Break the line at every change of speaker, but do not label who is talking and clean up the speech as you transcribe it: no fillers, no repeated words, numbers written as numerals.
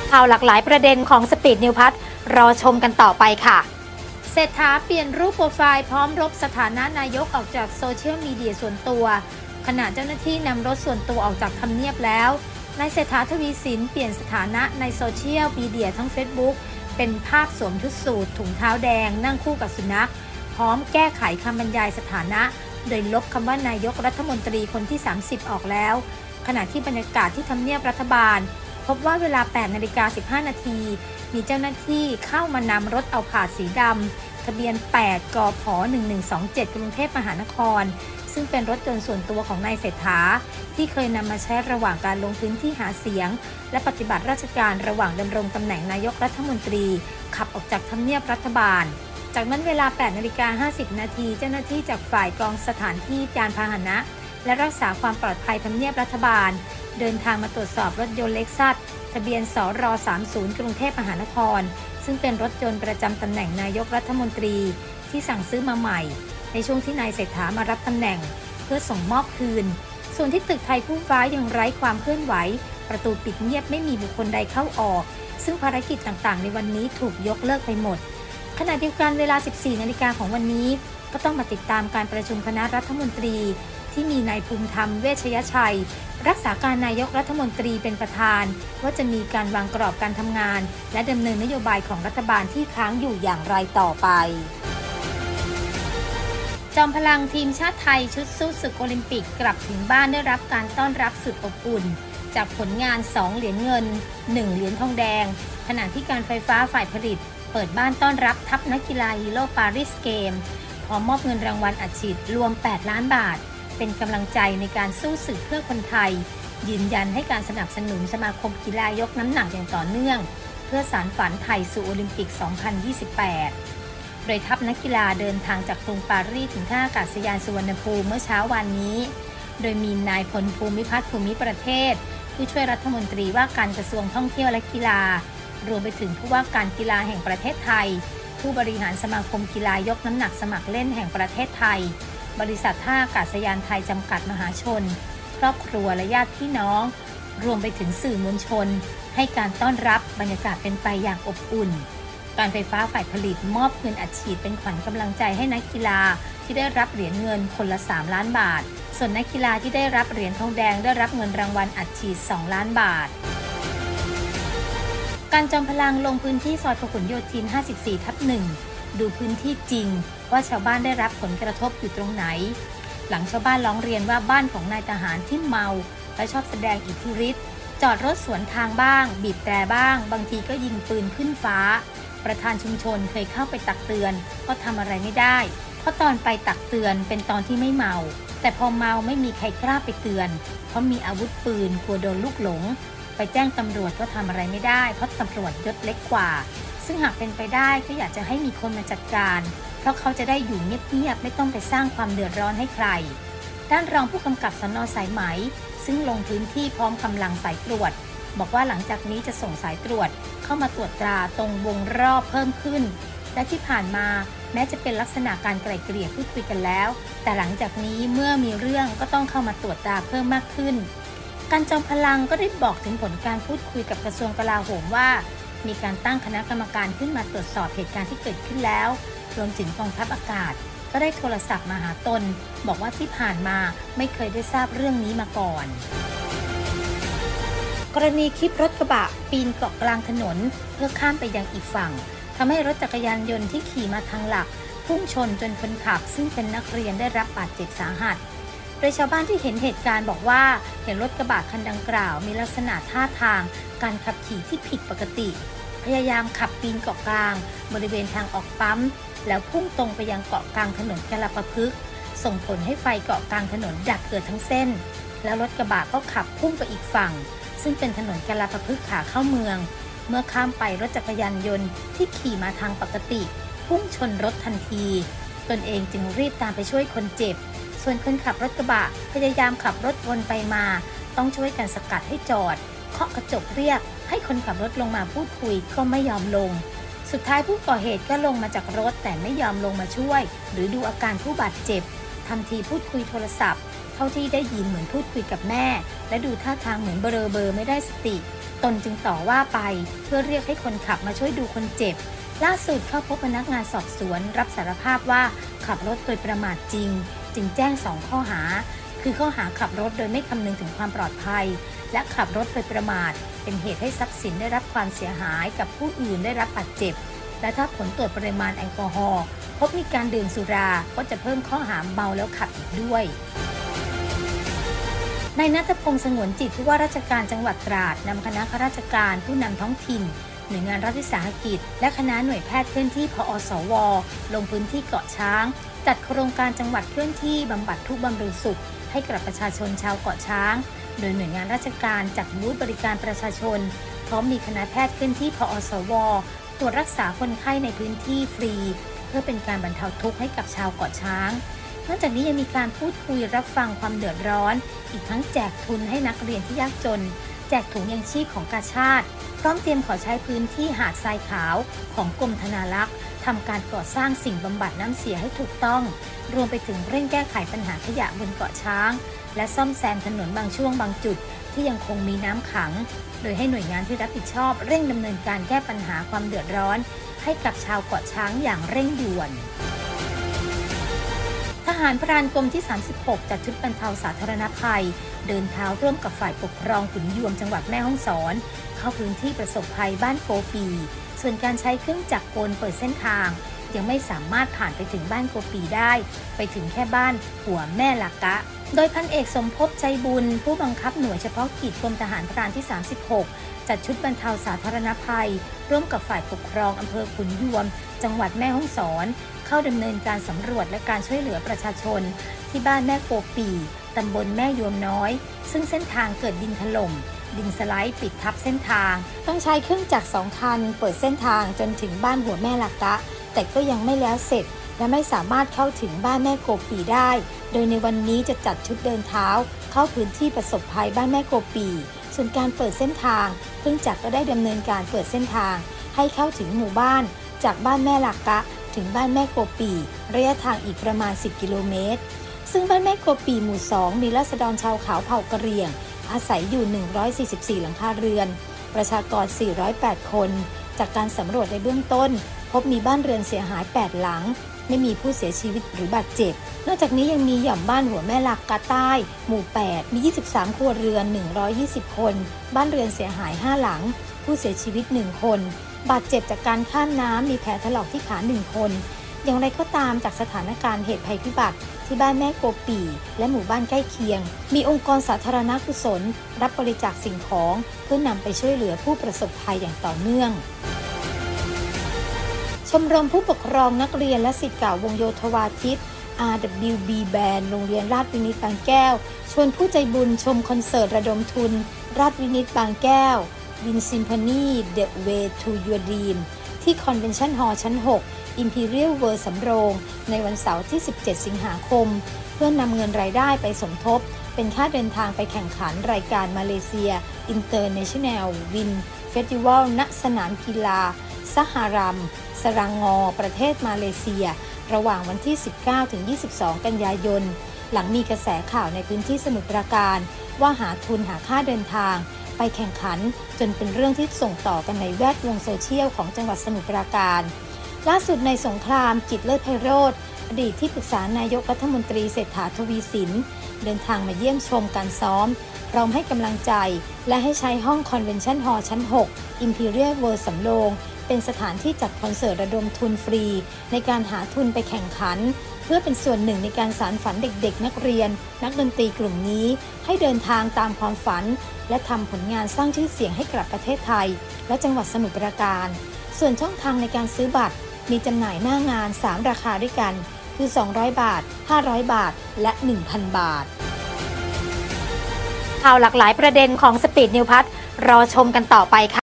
ข่าวหลากหลายประเด็นของสปีดนิวพัทรอชมกันต่อไปค่ะ
เศรษฐาเปลี่ยนรูปโปรไฟล์พร้อมลบสถานะนายกออกจากโซเชียลมีเดียส่วนตัวขณะเจ้าหน้าที่นำรถส่วนตัวออกจากทำเนียบแล้วนายเศรษฐาทวีสินเปลี่ยนสถานะในโซเชียลมีเดียทั้ง Facebook เป็นภาพสวมชุดสูทถุงเท้าแดงนั่งคู่กับสุนัขพร้อมแก้ไขคำบรรยายสถานะโดยลบคำว่านายกรัฐมนตรีคนที่30ออกแล้วขณะที่บรรยากาศที่ทำเนียบรัฐบาลพบว่าเวลา 8:15 นาทีมีเจ้าหน้าที่เข้ามานำรถเอาผาดสีดำทะเบียน 8 กผ 1127 กรุงเทพมหานครซึ่งเป็นรถยนต์ส่วนตัวของนายเศรษฐาที่เคยนำมาใช้ระหว่างการลงพื้นที่หาเสียงและปฏิบัติราชการระหว่างดำรงตำแหน่งนายกรัฐมนตรีขับออกจากทำเนียบรัฐบาลจากนั้นเวลา 8:50 นาทีเจ้าหน้าที่จากฝ่ายกองสถานที่ยานพาหนะและรักษาความปลอดภัยทำเนียบรัฐบาลเดินทางมาตรวจสอบรถยนต์เล็กซัสทะเบียนสร30กรุงเทพมหานครซึ่งเป็นรถยนต์ประจำตำแหน่งนายกรัฐมนตรีที่สั่งซื้อมาใหม่ในช่วงที่นายเศรษฐามารับตำแหน่งเพื่อส่งมอบคืนส่วนที่ตึกไทยคู่ฟ้ายังไร้ความเคลื่อนไหวประตูปิดเงียบไม่มีบุคคลใดเข้าออกซึ่งภารกิจต่างๆในวันนี้ถูกยกเลิกไปหมดขณะเดียวกันเวลา 14 นาฬิกาของวันนี้ก็ต้องมาติดตามการประชุมคณะรัฐมนตรีที่มีนายภูมิธรรมเวชยชัยรักษาการนายกรัฐมนตรีเป็นประธานว่าจะมีการวางกรอบการทำงานและดำเนินนโยบายของรัฐบาลที่ค้างอยู่อย่างไรต่อไปจอมพลังทีมชาติไทยชุดสู้ศึกโอลิมปิกกลับถึงบ้านได้รับการต้อนรับสุดอบอุ่นจากผลงาน 2 เหรียญเงิน 1 เหรียญทองแดงขณะที่การไฟฟ้าฝ่ายผลิตเปิดบ้านต้อนรับทัพนักกีฬาฮีโร่ปารีสเกมพร้อมมอบเงินรางวัลอัดฉีดรวม 8 ล้านบาทเป็นกำลังใจในการสู้ศึกเพื่อคนไทยยืนยันให้การสนับสนุนสมาคมกีฬายกน้ำหนักอย่างต่อเนื่องเพื่อสานฝันไทยสู่โอลิมปิก 2028 โดยทัพนักกีฬาเดินทางจากกรุงปารีสถึงท่าอากาศยานสุวรรณภูมิเมื่อเช้าวันนี้โดยมีนายพลภูมิพัฒน์ภูมิประเทศผู้ช่วยรัฐมนตรีว่าการกระทรวงท่องเที่ยวและกีฬารวมไปถึงผู้ว่าการกีฬาแห่งประเทศไทยผู้บริหารสมาคมกีฬายกน้ำหนักสมัครเล่นแห่งประเทศไทยบริษัทท่าอากาศยานไทยจำกัดมหาชนครอบครัวและญาติพี่น้องรวมไปถึงสื่อมวลชนให้การต้อนรับบรรยากาศเป็นไปอย่างอบอุ่นการไฟฟ้าฝ่ายผลิตมอบเงินอัดฉีดเป็นขวัญกำลังใจให้นักกีฬาที่ได้รับเหรียญเงินคนละ 3 ล้านบาทส่วนนักกีฬาที่ได้รับเหรียญทองแดงได้รับเงินรางวัลอัดฉีด 2 ล้านบาทการจอมพลังลงพื้นที่ซอยพหลโยธิน 54/1 ดูพื้นที่จริงว่าชาวบ้านได้รับผลกระทบอยู่ตรงไหนหลังชาวบ้านร้องเรียนว่าบ้านของนายทหารที่เมาและชอบแสดงอิทธิฤทธิ์จอดรถสวนทางบ้างบีบแตรบ้างบางทีก็ยิงปืนขึ้นฟ้าประธานชุมชนเคยเข้าไปตักเตือนก็ทำอะไรไม่ได้เพราะตอนไปตักเตือนเป็นตอนที่ไม่เมาแต่พอเมาไม่มีใครกล้าไปเตือนเพราะมีอาวุธปืนกลัวโดนลูกหลงไปแจ้งตำรวจก็ทำอะไรไม่ได้เพราะตำรวจยศเล็กกว่าซึ่งหากเป็นไปได้ก็อยากจะให้มีคนมาจัดการเพราะเขาจะได้อยู่เงียบๆไม่ต้องไปสร้างความเดือดร้อนให้ใครด้านรองผู้กำกับสน.สายไหมซึ่งลงพื้นที่พร้อมกำลังสายตรวจบอกว่าหลังจากนี้จะส่งสายตรวจเข้ามาตรวจตราตรงวงรอบเพิ่มขึ้นและที่ผ่านมาแม้จะเป็นลักษณะการไกล่เกลี่ยพูดคุยกันแล้วแต่หลังจากนี้เมื่อมีเรื่องก็ต้องเข้ามาตรวจตราเพิ่มมากขึ้นการจอมพลังก็ได้บอกถึงผลการพูดคุยกับกระทรวงกลาโหมว่ามีการตั้งคณะกรรมการขึ้นมาตรวจสอบเหตุการณ์ที่เกิดขึ้นแล้วรวมถึงกองทัพอากาศก็ได้โทรศัพท์มาหาตนบอกว่าที่ผ่านมาไม่เคยได้ทราบเรื่องนี้มาก่อนกรณีคลิปรถกระบะปีนเกาะกลางถนนเพื่อข้ามไปยังอีกฝั่งทำให้รถจักรยานยนต์ที่ขี่มาทางหลักพุ่งชนจนคนขับซึ่งเป็นนักเรียนได้รับบาดเจ็บสาหัสโดยชาวบ้านที่เห็นเหตุการณ์บอกว่าเห็นรถกระบะคันดังกล่าวมีลักษณะท่าทางการขับขี่ที่ผิดปกติพยายามขับปีนเกาะกลางบริเวณทางออกปั๊มแล้วพุ่งตรงไปยังเกาะกลางถนนกาฬปะพฤกษ์ส่งผลให้ไฟเกาะกลางถนนดับเกิดทั้งเส้นแล้วรถกระบะก็ขับพุ่งไปอีกฝั่งซึ่งเป็นถนนกาฬปะพฤกษ์ขาเข้าเมืองเมื่อข้ามไปรถจักรยานยนต์ที่ขี่มาทางปกติพุ่งชนรถทันทีตนเองจึงรีบตามไปช่วยคนเจ็บส่วนคนขับรถกระบะพยายามขับรถวนไปมาต้องช่วยกันสกัดให้จอดเคาะกระจกเรียกให้คนขับรถลงมาพูดคุยก็ไม่ยอมลงสุดท้ายผู้ก่อเหตุก็ลงมาจากรถแต่ไม่ยอมลงมาช่วยหรือดูอาการผู้บาดเจ็บทำทีพูดคุยโทรศัพท์เท่าที่ได้ยินเหมือนพูดคุยกับแม่และดูท่าทางเหมือนเบลอไม่ได้สติตนจึงต่อว่าไปเพื่อเรียกให้คนขับมาช่วยดูคนเจ็บล่าสุดเข้าพบพนักงานสอบสวนรับสารภาพว่าขับรถโดยประมาทจริงจึงแจ้ง2ข้อหาคือข้อหาขับรถโดยไม่คำนึงถึงความปลอดภัยและขับรถโดยประมาทเป็นเหตุให้ทรัพย์สินได้รับความเสียหายกับผู้อื่นได้รับบาดเจ็บและถ้าผลตรวจปริมาณแอลกอฮอล์พบมีการดื่มสุราก็จะเพิ่มข้อหาเมาแล้วขับอีกด้วยนายณัฐพงษ์สงวนจิตผู้ว่าราชการจังหวัดตราดนำคณะข้าราชการผู้นำท้องถิ่นหน่วยงานรัฐวิสาหกิจและคณะหน่วยแพทย์เคลื่อนที่พอสวลงพื้นที่เกาะช้างจัดโครงการจังหวัดเคลื่อนที่บำบัดทุกข์บำรุงสุขให้กับประชาชนชาวเกาะช้างโดยหน่วยงานราชการจัดบูธบริการประชาชนพร้อมมีคณะแพทย์เคลื่อนที่พอสวตรวจรักษาคนไข้ในพื้นที่ฟรีเพื่อเป็นการบรรเทาทุกข์ให้กับชาวเกาะช้างนอกจากนี้ยังมีการพูดคุยรับฟังความเดือดร้อนอีกทั้งแจกทุนให้นักเรียนที่ยากจนแจกถุงยังชีพของกาชาดพร้อมเตรียมขอใช้พื้นที่หาดทรายขาวของกรมธนารักษ์ทำการก่อสร้างสิ่งบำบัดน้ำเสียให้ถูกต้องรวมไปถึงเร่งแก้ไขปัญหาขยะบนเกาะช้างและซ่อมแซมถนนบางช่วงบางจุดที่ยังคงมีน้ำขังโดยให้หน่วยงานที่รับผิดชอบเร่งดำเนินการแก้ปัญหาความเดือดร้อนให้กับชาวเกาะช้างอย่างเร่งด่วนทหารพรานกรมที่ 36 จัดชุดบรรเทาสาธารณภัยเดินเท้าร่วมกับฝ่ายปกครองขุนยวมจังหวัดแม่ฮ่องสอนเข้าพื้นที่ประสบภัยบ้านโกปีส่วนการใช้เครื่องจักรกลเปิดเส้นทางยังไม่สามารถผ่านไปถึงบ้านโกปีได้ไปถึงแค่บ้านหัวแม่ลากะโดยพันเอกสมภพใจบุญผู้บังคับหน่วยเฉพาะกิจกรมทหารพรานที่ 36 จัดชุดบรรเทาสาธารณภัยร่วมกับฝ่ายปกครองอำเภอขุนยวมจังหวัดแม่ฮ่องสอนเข้าดำเนินการสำรวจและการช่วยเหลือประชาชนที่บ้านแม่โกปีตำบลแม่ยวมน้อยซึ่งเส้นทางเกิดดินถล่มดินสไลด์ปิดทับเส้นทางต้องใช้เครื่องจักร2 คันเปิดเส้นทางจนถึงบ้านหัวแม่ลากะแต่ก็ยังไม่แล้วเสร็จและไม่สามารถเข้าถึงบ้านแม่โกปีได้โดยในวันนี้จะจัดชุดเดินเท้าเข้าพื้นที่ประสบภัยบ้านแม่โกปีส่วนการเปิดเส้นทางเครื่องจักรก็ได้ดำเนินการเปิดเส้นทางให้เข้าถึงหมู่บ้านจากบ้านแม่ลากะถึงบ้านแม่โกปีระยะทางอีกประมาณ10 กิโลเมตรซึ่งบ้านแม่โกปีหมู่ 2มีราษฎรชาวเขาเผ่ากะเหรี่ยงอาศัยอยู่144หลังคาเรือนประชากร408คนจากการสำรวจในเบื้องต้นพบมีบ้านเรือนเสียหาย8หลังไม่มีผู้เสียชีวิตหรือบาดเจ็บนอกจากนี้ยังมีหย่อมบ้านหัวแม่ลากะใต้หมู่8มี23ครัวเรือน120คนบ้านเรือนเสียหาย5หลังผู้เสียชีวิต1คนบาดเจ็บจากการข้ามน้ำมีแผลถลอกที่ขา1คนอย่างไรก็ตามจากสถานการณ์เหตุภัยพิบัติที่บ้านแม่โกปีและหมู่บ้านใกล้เคียงมีองค์กรสาธารณกุศลรับบริจาคสิ่งของเพื่อนำไปช่วยเหลือผู้ประสบภัยอย่างต่อเนื่องชมรมผู้ปกครองนักเรียนและศิษย์เก่าวงโยธวาทิต RWB Band โรงเรียนราชวินิตบางแก้วชวนผู้ใจบุญชมคอนเสิร์ตระดมทุนราชวินิตบางแก้ว Win Symphony The Way to Your Dream ที่ Convention Hall ชั้น 6 Imperial World สำโรงในวันเสาร์ที่ 17 สิงหาคมเพื่อนำเงินรายได้ไปสมทบเป็นค่าเดินทางไปแข่งขันรายการมาเลเซีย International Win Festival ณ สนามกีฬาซะฮารัมสรังงอประเทศมาเลเซียระหว่างวันที่ 19-22 กันยายนหลังมีกระแสข่าวในพื้นที่สมุทรปราการว่าหาทุนหาค่าเดินทางไปแข่งขันจนเป็นเรื่องที่ส่งต่อกันในแวดวงโซเชียลของจังหวัดสมุทรปราการล่าสุดในสงครามกิจเลิศไพโรจน์อดีตที่ปรึกษานายกรัฐมนตรีเศรษฐาทวีสินเดินทางมาเยี่ยมชมการซ้อมพร้อมให้กำลังใจและให้ใช้ห้องคอนเวนชั่นฮอลล์ชั้น 6 Imperial World สำโรงเป็นสถานที่จัดคอนเสิร์ตระดมทุนฟรีในการหาทุนไปแข่งขันเพื่อเป็นส่วนหนึ่งในการสานฝันเด็กๆนักเรียนนักดนตรีกลุ่มนี้ให้เดินทางตามความฝันและทำผลงานสร้างชื่อเสียงให้กับประเทศไทยและจังหวัดสมุทรปราการส่วนช่องทางในการซื้อบัตรมีจำหน่ายหน้างาน3ราคาด้วยกันคือ200 บาท500 บาทและ 1,000 บาท
ข่าวหลากหลายประเด็นของสปีดนิวพัทรอชมกันต่อไปค่ะ